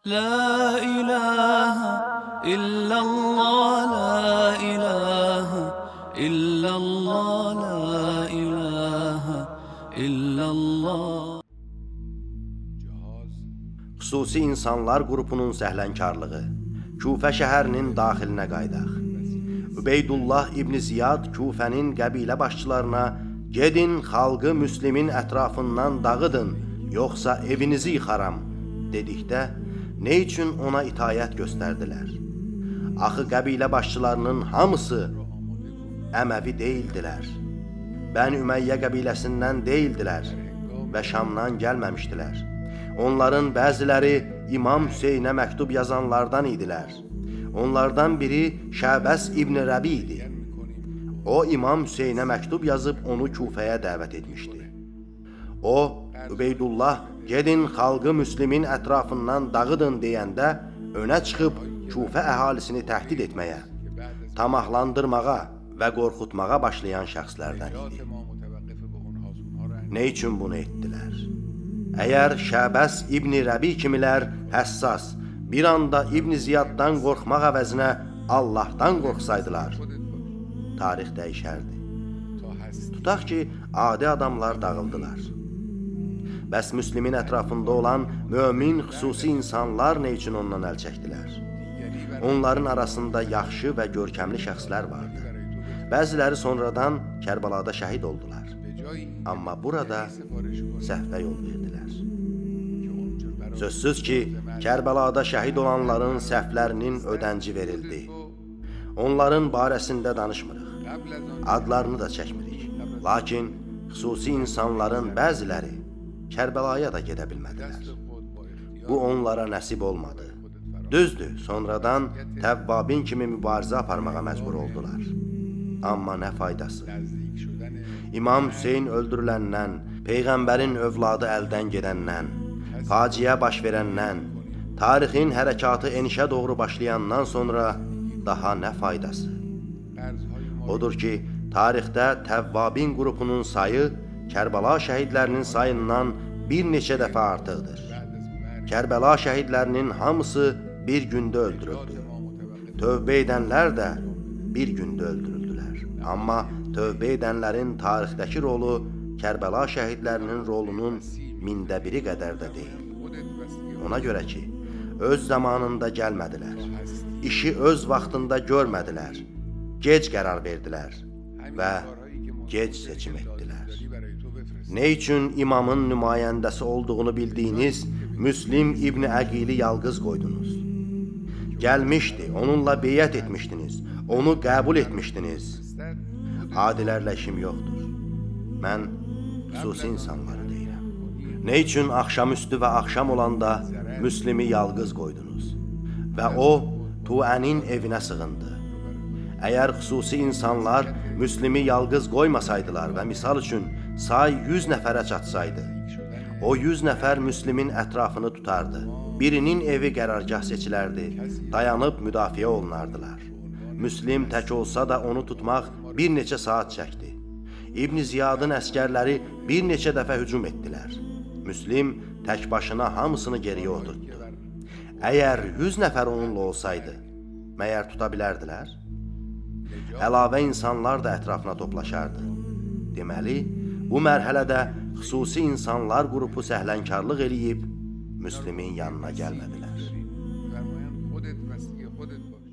La ilahe illallah, la ilahe illallah, la ilahe illallah. Xüsusi insanlar qrupunun səhlənkarlığı. Küfə şəhərinin daxilinə qaydaq. Übeydullah İbn Ziyad Küfənin qəbilə başçılarına "Gedin xalqı Müslimin ətrafından dağıdın, yoxsa evinizi yıxaram" dedikdə, nə üçün ona itayət göstərdilər? Axı qəbilə başçılarının hamısı Əməvi deyildilər. Bəni Ümeyyə qəbiləsindən deyildilər və Şamdan gəlməmişdilər. Onların bəziləri İmam Hüseynə məktub yazanlardan idilər. Onlardan biri Şəbəs İbn Rəbi idi. O, İmam Hüseynə məktub yazıb onu Küfəyə dəvət etmişdi. O, Übeydullah, "Gedin xalqı Müslimin ətrafından dağıdın" deyəndə önə çıxıb Küfə əhalisini təhdid etməyə, tamahlandırmağa və qorxutmağa başlayan şəxslərdən idi. Nə üçün bunu etdilər? Əgər Şəbəs İbn Rəbi kimilər həssas, bir anda İbn Ziyaddan qorxmaq əvəzinə Allahdan qorxsaydılar, tarix dəyişərdi. Tutaq ki, adi adamlar dağıldılar. Bəs Müslimin ətrafında olan mömin xüsusi insanlar nə üçün ondan əl çəkdilər? Onların arasında yaxşı və görkəmli şəxslər vardı. Bəziləri sonradan Kərbəlada şəhid oldular. Amma burada səhvə yol verdilər. Sözsüz ki, Kərbəlada şəhid olanların səhvlərinin ödənci verildi. Onların barəsində danışmırıq, adlarını da çəkmirik. Lakin xüsusi insanların bəziləri Kərbəlaya da gedə bilmədilər. Bu onlara nəsib olmadı. Düzdür, sonradan Təvvabin kimi mübarizə aparmağa məcbur oldular. Amma nə faydası? İmam Hüseyn öldürüləndən, Peyğəmbərin övladı əldən gedəndən, faciə baş verəndən, tarixin hərəkatı enişə doğru başlayandan sonra daha nə faydası? Odur ki, tarixdə Təvvabin qrupunun sayı Kərbəla şəhidlərinin sayından bir neçə dəfə artıqdır. Kərbəla şəhidlərinin hamısı bir gündə öldürüldü. Tövbə edənlər də bir gündə öldürüldülər. Amma tövbə edənlərin tarixdəki rolu Kərbəla şəhidlərinin rolunun 1/1000 qədər də deyil. Ona görə ki, öz zamanında gəlmədilər, işi öz vaxtında görmədilər, gec qərar verdilər və gec seçim etdilər. Nə üçün imamın nümayəndəsi olduğunu bildiyiniz Müslim İbn Əqili yalqız qoydunuz? Gəlmişdi, onunla beyət etmişdiniz, onu qəbul etmişdiniz. Adilərlə işim yoxdur. Mən xüsusi insanları deyirəm. Nə üçün axşamüstü və axşam olanda Müslimi yalqız qoydunuz? Və o, Tuənin evinə sığındı. Əgər xüsusi insanlar Müslimi yalqız qoymasaydılar və misal üçün say 100 nəfərə çatsaydı, o 100 nəfər Müslimin ətrafını tutardı. Birinin evi qərargah seçilərdi, dayanıb müdafiə olunardılar. Müslim tək olsa da onu tutmaq bir neçə saat çəkdi. İbn Ziyadın əskərləri bir neçə dəfə hücum etdilər. Müslim tək başına hamısını geriyə oturtdu. Əgər 100 nəfər onunla olsaydı, məyər tuta bilərdilər? Əlavə insanlar da ətrafına toplaşardı. Deməli, bu mərhələdə xüsusi insanlar qrupu səhlənkarlıq eləyib Müslimin yanına gəlmədilər.